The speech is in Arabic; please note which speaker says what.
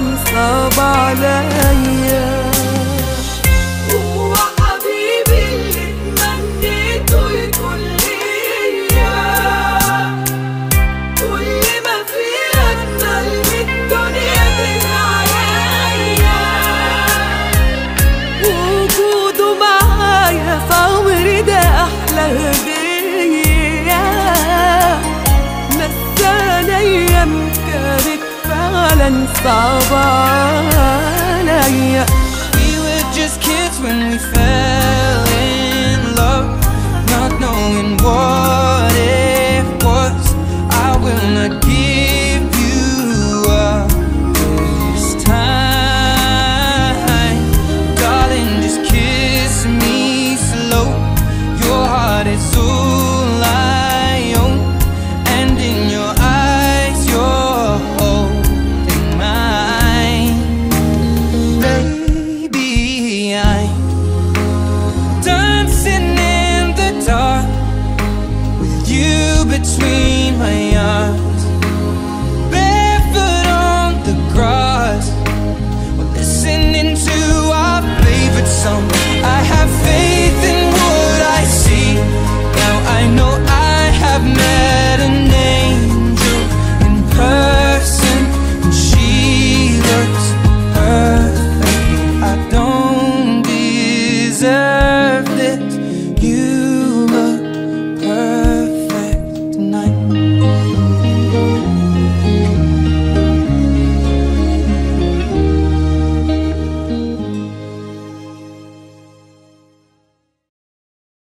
Speaker 1: صعب عليا.
Speaker 2: هو حبيبي اللي تمنيته يكون ليا، كل ما فيها أجمل من الدنيا دي عليا.
Speaker 1: وجوده معايا في عمري ده أحلى هدية، نسانا أيام كانت فعلا صعبة عليا.
Speaker 2: We were just kids when we fell.